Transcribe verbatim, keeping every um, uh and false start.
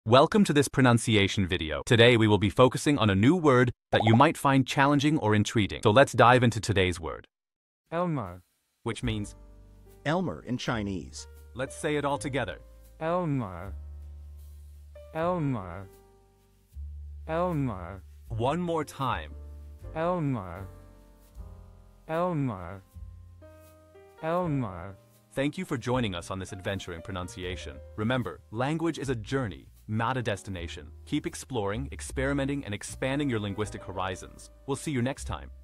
Welcome to this pronunciation video. Today we will be focusing on a new word that you might find challenging or intriguing. So let's dive into today's word. Elmer. Which means, Elmer in Chinese. let's say it all together. Elmer. Elmer. Elmer. One more time. Elmer. Elmer. Elmer. Thank you for joining us on this adventure in pronunciation. Remember, language is a journey, not a destination. Keep exploring, experimenting, and expanding your linguistic horizons. We'll see you next time.